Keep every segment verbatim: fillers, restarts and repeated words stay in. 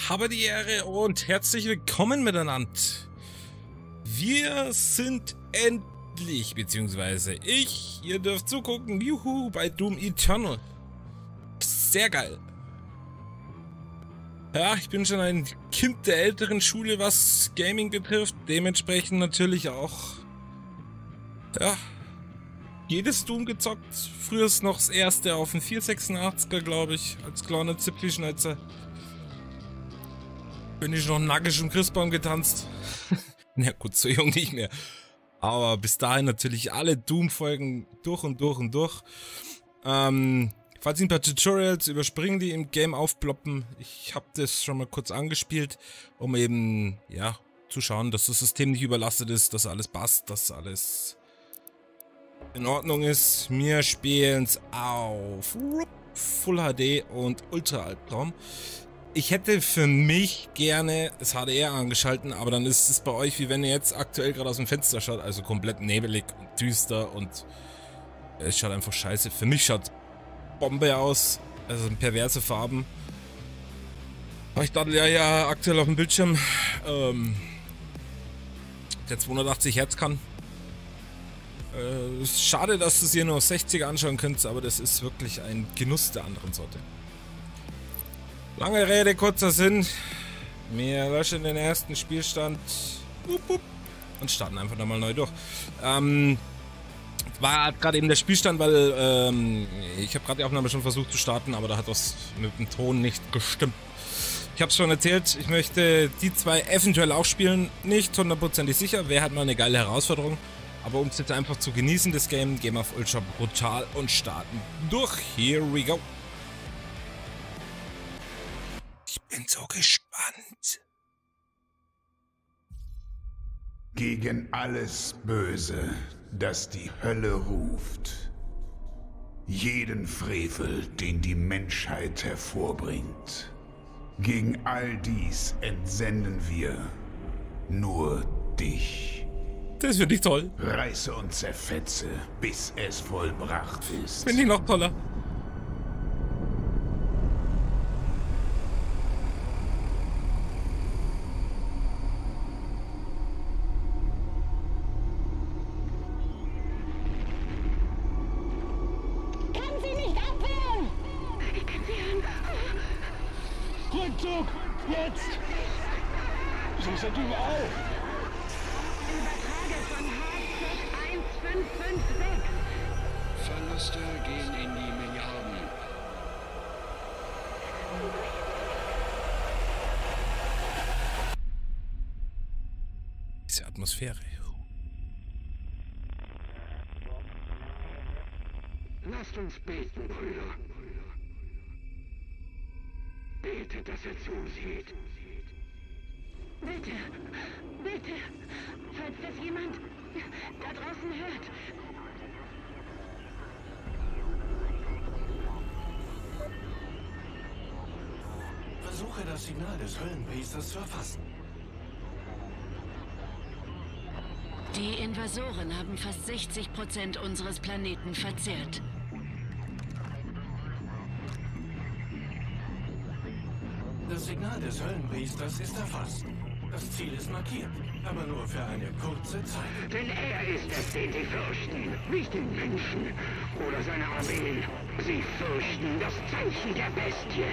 Habe die Ehre und herzlich willkommen miteinander. Wir sind endlich, beziehungsweise ich, ihr dürft zugucken, juhu, bei Doom Eternal. Sehr geil. Ja, ich bin schon ein Kind der älteren Schule, was Gaming betrifft. Dementsprechend natürlich auch, ja, jedes Doom gezockt. Früher ist noch das erste auf dem vierhundertsechsundachtziger, glaube ich, als kleiner Zipfelschneizer. Bin ich noch nackig im Christbaum getanzt. Na gut, so jung nicht mehr. Aber bis dahin natürlich alle Doom-Folgen durch und durch und durch. Ähm, falls ein paar Tutorials überspringen, die im Game aufploppen. Ich habe das schon mal kurz angespielt, um eben, ja, zu schauen, dass das System nicht überlastet ist, dass alles passt, dass alles in Ordnung ist. Wir spielen es auf Full H D und Ultra Albtraum. Ich hätte für mich gerne das H D R angeschalten, aber dann ist es bei euch, wie wenn ihr jetzt aktuell gerade aus dem Fenster schaut, also komplett nebelig und düster und es schaut einfach scheiße. Für mich schaut Bombe aus, also perverse Farben. Aber ich dachte ja, ja aktuell auf dem Bildschirm ähm, der zweihundertachtzig Hertz kann. Äh, ist schade, dass du es hier nur auf sechzig anschauen könnt, aber das ist wirklich ein Genuss der anderen Sorte. Lange Rede, kurzer Sinn. Wir löschen den ersten Spielstand und starten einfach nochmal neu durch. Ähm, war gerade eben der Spielstand, weil ähm, ich habe gerade die Aufnahme schon versucht zu starten, aber da hat was mit dem Ton nicht gestimmt. Ich habe es schon erzählt, ich möchte die zwei eventuell auch spielen. Nicht hundertprozentig sicher, wäre halt mal eine geile Herausforderung. Aber um es jetzt einfach zu genießen, das Game, gehen wir auf Ultra brutal und starten durch. Here we go. Ich bin so gespannt. Gegen alles Böse, das die Hölle ruft. Jeden Frevel, den die Menschheit hervorbringt. Gegen all dies entsenden wir nur dich. Das finde ich toll. Reiße und zerfetze, bis es vollbracht ist. Finde ich noch toller. Rückzug! Jetzt! Sie sind überall! Übertrage von H Z eins fünf fünf sechs. Verluste gehen in die Milliarden. Diese Atmosphäre. Lasst uns beten, Brüder. Betet, dass er zusieht. Bitte, bitte, falls das jemand da draußen hört. Versuche das Signal des Höllenpriesters zu erfassen. Die Invasoren haben fast sechzig Prozent unseres Planeten verzehrt. Das Signal des Höllenpriesters ist erfasst. Das Ziel ist markiert, aber nur für eine kurze Zeit. Denn er ist es, den sie fürchten, nicht den Menschen oder seine Armeen. Sie fürchten das Zeichen der Bestie.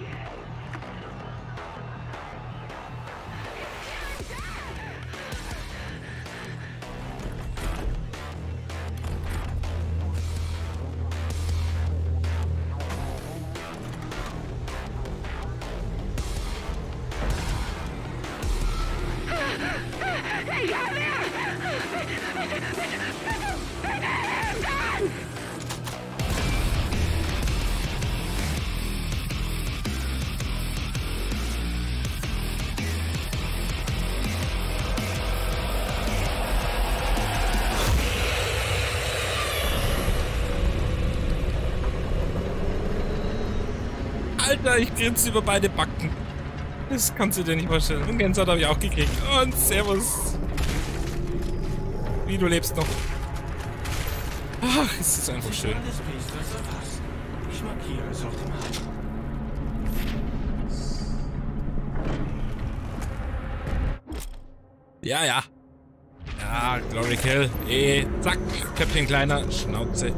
Alter, ich grinse über beide Backen. Das kannst du dir nicht vorstellen. Und Gänsehaut habe ich auch gekriegt. Und servus. Wie, du lebst noch. Ach, es ist einfach schön. Ich markiere es auf dem Map. Ja, ja. Ja, Glory Kill. Eh, zack. Köpfchen kleiner. Schnauze.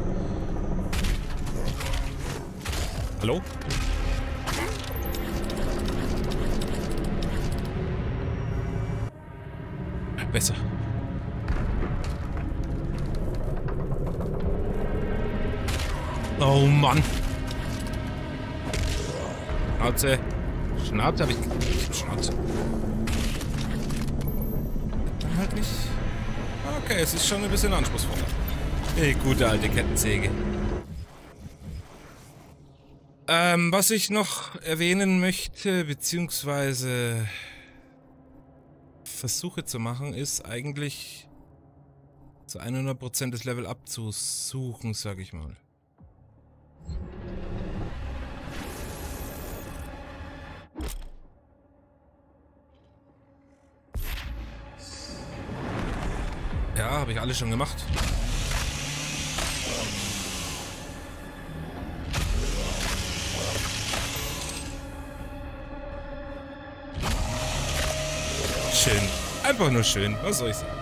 Hallo? Besser. Oh Mann. Schnauze. Schnauze habe ich. Schnauze. Dann halt nicht. Okay, es ist schon ein bisschen anspruchsvoller. Die gute alte Kettensäge. Ähm, was ich noch erwähnen möchte, beziehungsweise versuche zu machen, ist eigentlich zu hundert Prozent das Level abzusuchen, sag ich mal. Ja, habe ich alles schon gemacht. Schön. Einfach nur schön. Was soll ich sagen?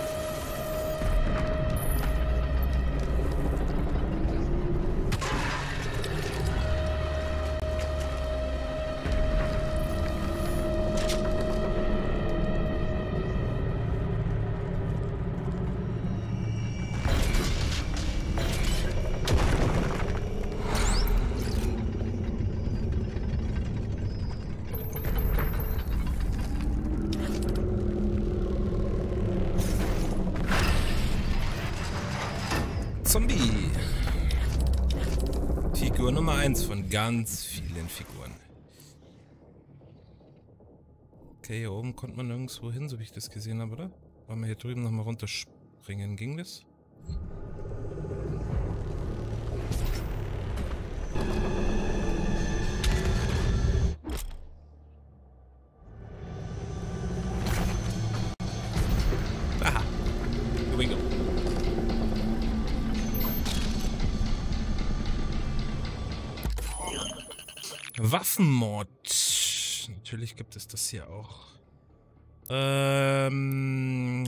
Zombie. Figur Nummer eins von ganz vielen Figuren. Okay, hier oben konnte man nirgendwo hin, so wie ich das gesehen habe, oder? Wollen wir hier drüben nochmal runterspringen? Ging das? Aha. Here we go. Waffenmod. Natürlich gibt es das hier auch. Ähm.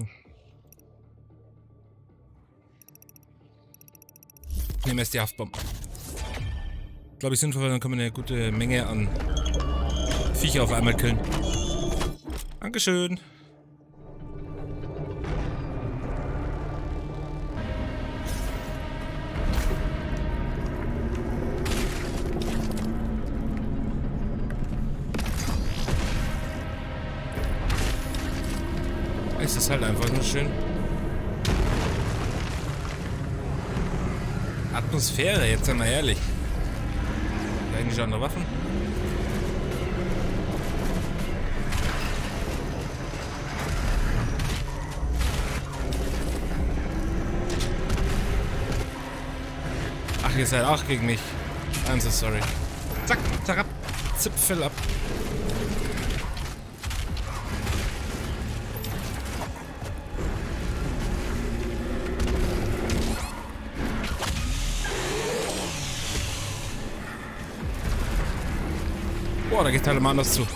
Nehmen wir jetzt die Haftbombe. Glaube ich sinnvoll, dann können wir eine gute Menge an Viecher auf einmal killen. Dankeschön. Es ist halt einfach nur schön. Atmosphäre, jetzt einmal ehrlich. Eigentlich andere Waffen. Ach, ihr seid auch gegen mich. I'm so sorry. Zack, zack ab. Zipfel ab. Boah, da geht halt immer anders zu.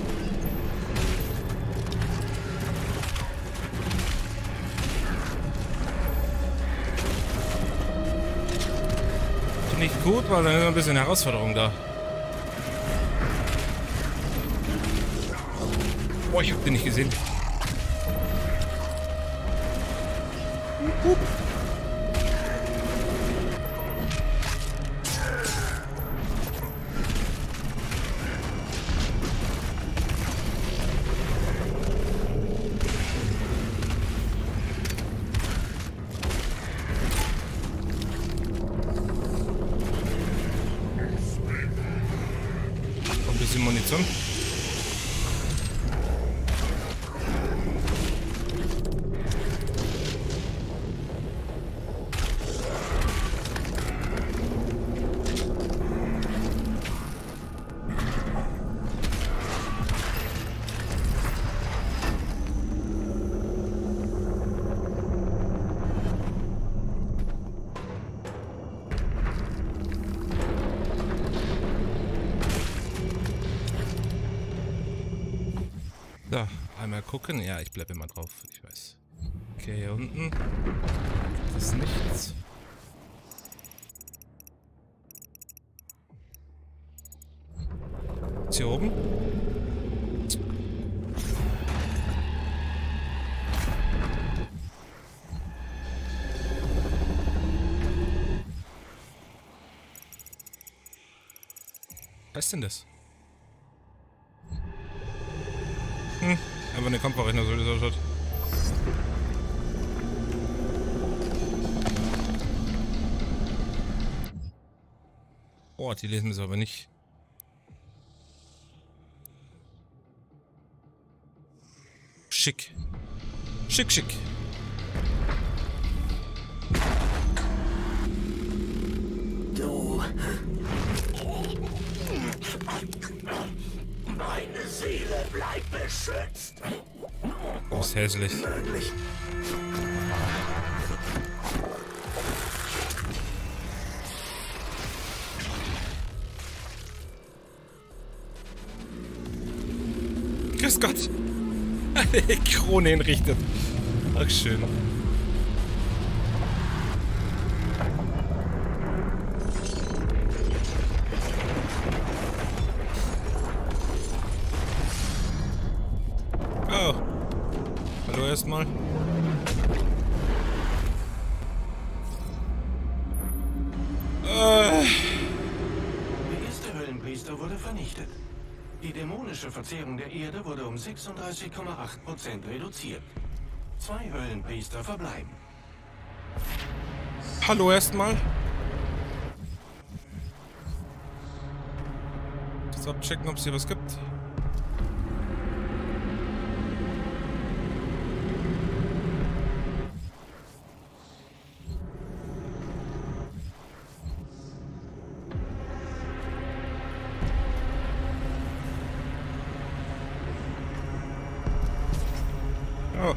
Finde ich gut, weil dann ist ein bisschen Herausforderung da. Boah, ich hab den nicht gesehen. Hup. Munition. Einmal gucken. Ja, ich bleibe immer drauf. Ich weiß. Okay, hier unten. Das ist nichts. Ist hier oben? Was ist denn das? Hm, einfach eine Kampfarena, so wie das ausschaut. Oh, die lesen das aber nicht. Schick. Schick, schick. Du. Meine Seele bleibt beschützt. Du bist hässlich. Möglich. Grüß Gott. Eine Krone hinrichtet. Ach, schön. Oh. Hallo erstmal. Äh. Der erste Höllenpriester wurde vernichtet. Die dämonische Verzehrung der Erde wurde um sechsunddreißig Komma acht Prozent reduziert. Zwei Höllenpriester verbleiben. Hallo erstmal. Jetzt abchecken, ob es hier was gibt. Oh.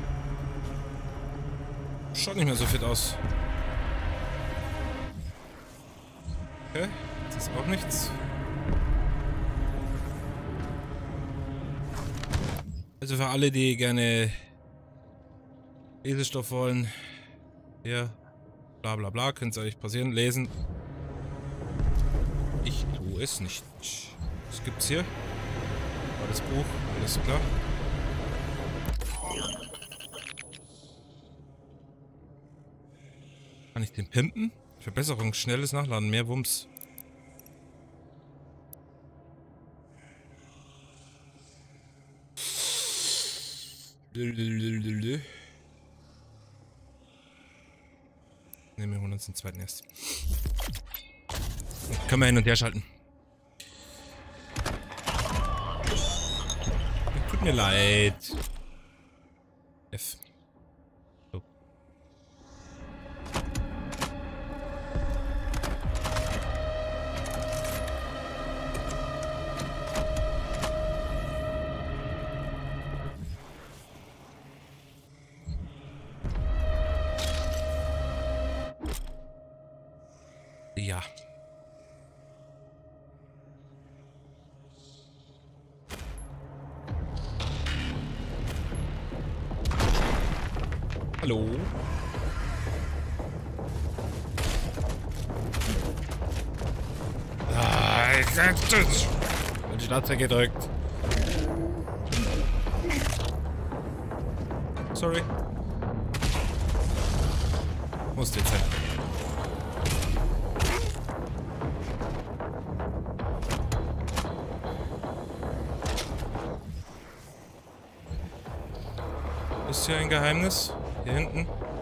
Schaut nicht mehr so fit aus. Okay, das ist auch nichts. Also für alle, die gerne Eselstoff wollen, hier, bla bla bla, könnte es euch passieren, lesen. Ich tue es nicht. Was gibt's hier? War das Buch, alles klar. Kann ich den pimpen? Verbesserung, schnelles Nachladen, mehr Wumms. Nehmen wir holen uns den zweiten erst. Können wir hin und her schalten. Tut mir leid. F. So. Ja. Hallo. Ah, ich sag's das. Und die Schnauze gedrückt. Sorry. Musste jetzt halt. Ist hier ein Geheimnis? Hier hinten?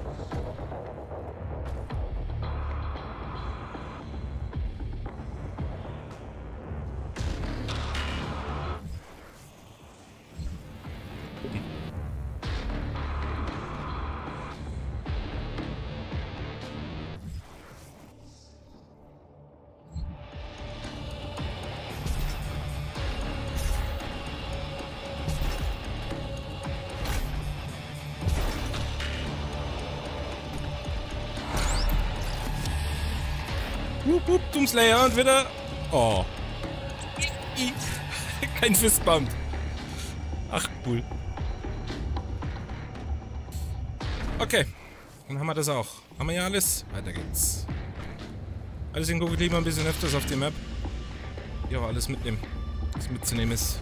Wup, wup, Doomslayer und wieder... Oh. Kein Fistbump. Ach, cool. Okay. Dann haben wir das auch. Haben wir ja alles? Weiter geht's. Deswegen gucke ich lieber ein bisschen öfters auf die Map. Hier auch alles mitnehmen. Was mitzunehmen ist.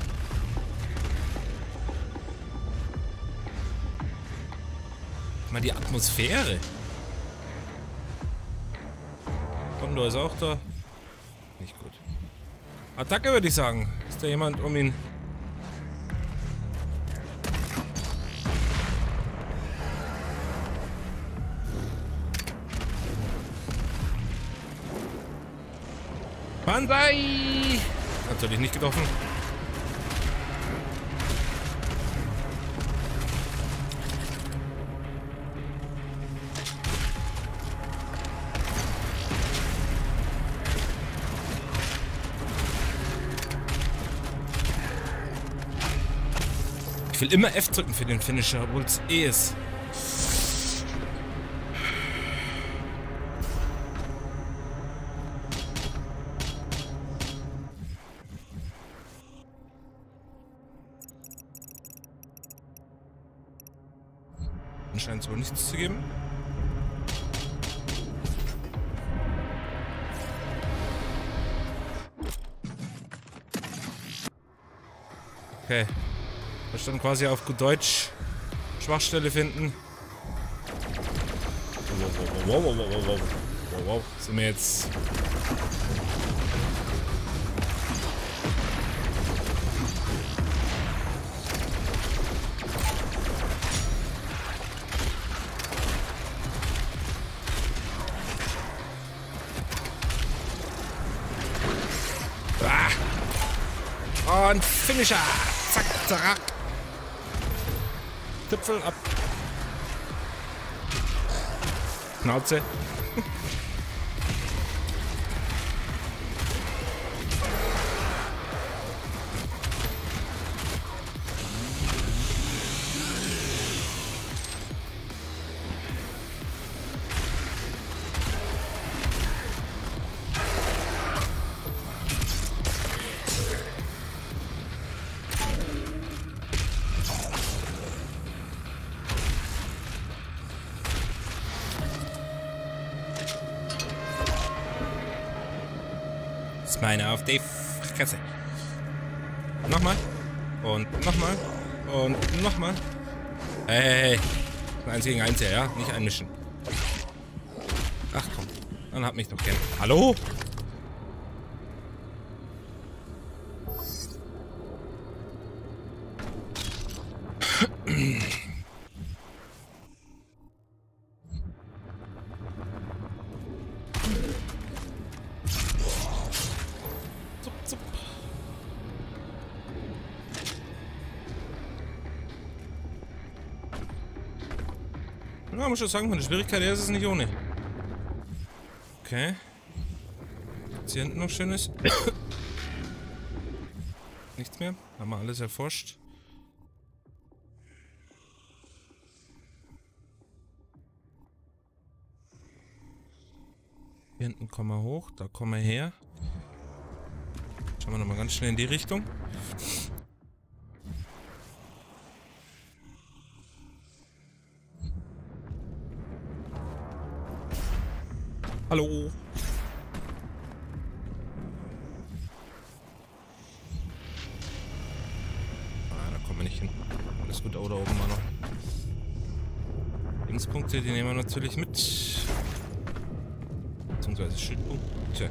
Mal die Atmosphäre. Kondor ist auch da. Nicht gut. Attacke würde ich sagen. Ist da jemand um ihn? Banzai! Natürlich nicht getroffen. Ich will immer F drücken für den Finisher, obwohl es E ist. Scheint es wohl nichts zu geben. Okay. Da stand quasi auf gut Deutsch Schwachstelle finden. Wow, wow, wow, wow, wow, wow, wow, wow. Sind wir jetzt... Und Finisher! Zack, zack! Tüpfel ab! Schnauze! Meine auf die Fresse. Nochmal. Und nochmal. Und nochmal. Hey. Eins gegen eins, ja? Nicht einmischen. Ach komm. Dann hat mich doch gern. Hallo? Ja, muss schon sagen, von der Schwierigkeit her ist es nicht ohne. Okay. Was hier hinten noch schön ist. Nichts mehr. Haben wir alles erforscht. Hier hinten kommen wir hoch, da kommen wir her. Schauen wir nochmal ganz schnell in die Richtung. Hallo. Ah, da kommen wir nicht hin. Alles gut, oh, da oben mal noch. Linkspunkte, die nehmen wir natürlich mit. Beziehungsweise Schildpunkte.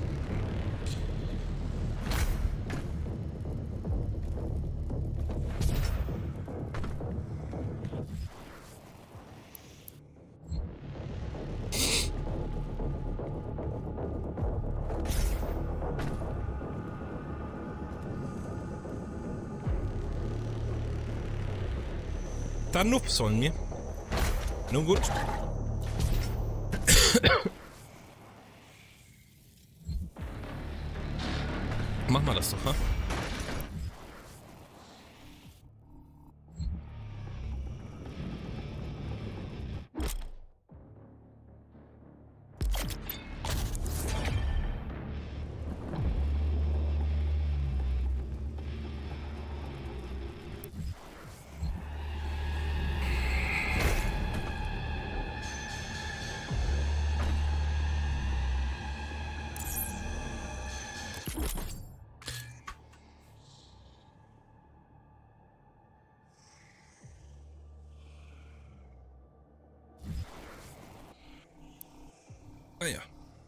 Dann Nup sollen wir. Nun gut. Machen wir das doch, ha? Ah ja.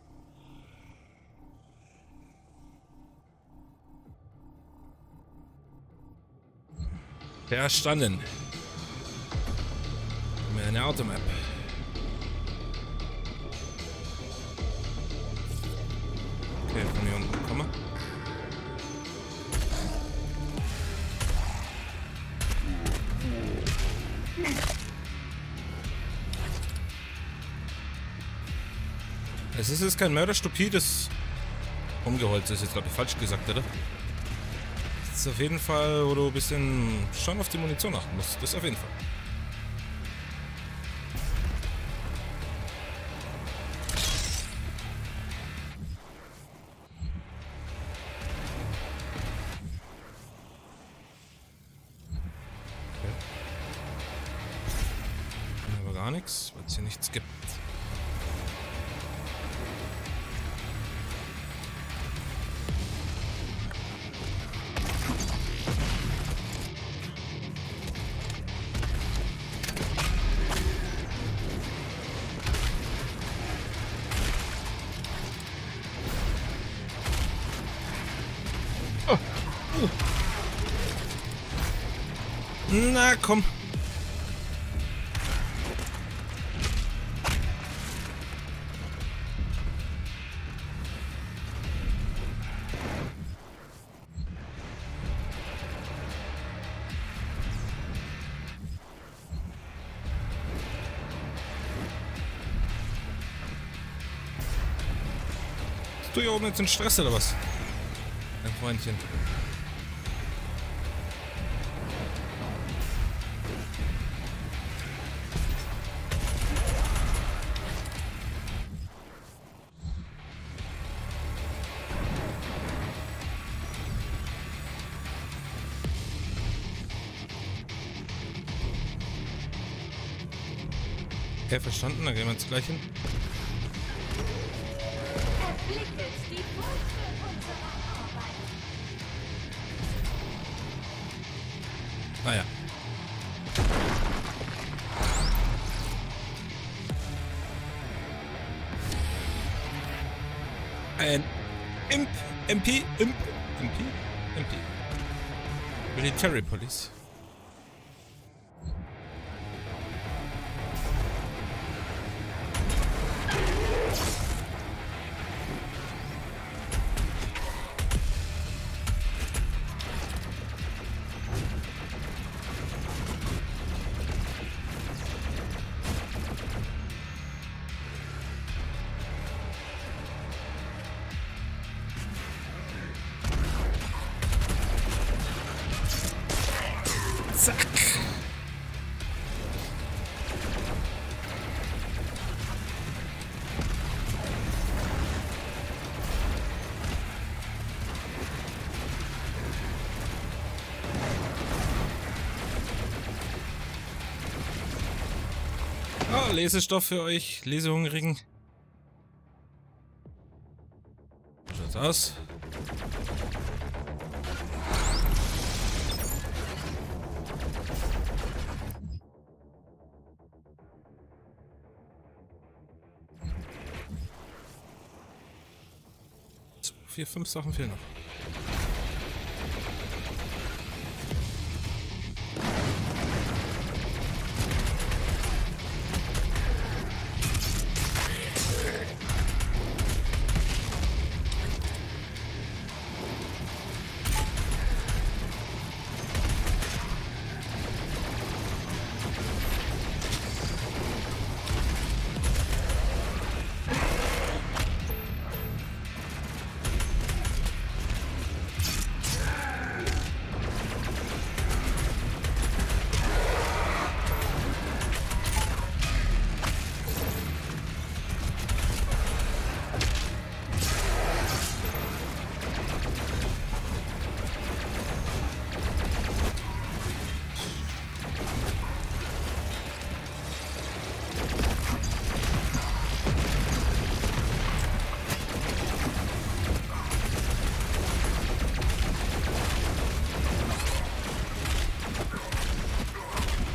Verstanden. Mehr eine Automap. Okay, von hier unten kommen. Es ist jetzt kein mörderstupides Umgeholz, ist jetzt glaube ich falsch gesagt, oder? Das ist auf jeden Fall, wo du ein bisschen schon auf die Munition achten musst. Das auf jeden Fall. Okay. Aber gar nichts, weil es hier nichts gibt. Na komm. Bist du hier oben jetzt in Stress oder was? Mein Freundchen. Okay, verstanden, dann gehen wir jetzt gleich hin. Ah ja. Ein Imp, M P, Imp, M P, M P. Military Police. Zack. Oh, Lesestoff für euch, Lesehungrigen. Schaut's aus. Vier, fünf Sachen fehlen noch.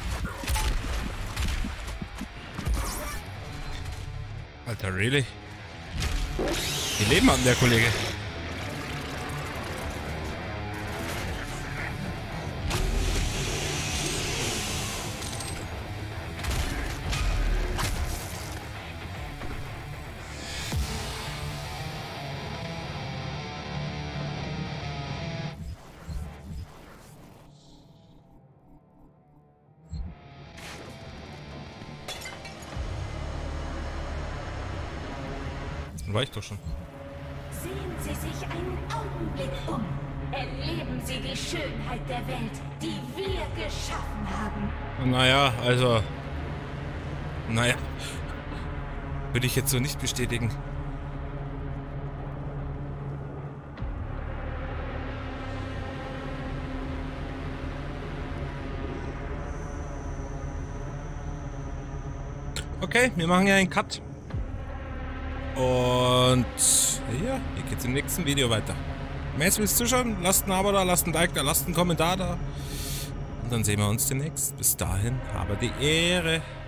Alter, really? Wie Leben hat der Kollege? War ich doch schon. Sehen Sie sich einen Augenblick um. Erleben Sie die Schönheit der Welt, die wir geschaffen haben. Naja, also... Naja. Würde ich jetzt so nicht bestätigen. Okay, wir machen ja einen Cut. Und ja, hier geht's im nächsten Video weiter. Mehr fürs Zuschauen, lasst ein Abo da, lasst ein Like da, lasst einen Kommentar da. Und dann sehen wir uns demnächst. Bis dahin, habe die Ehre.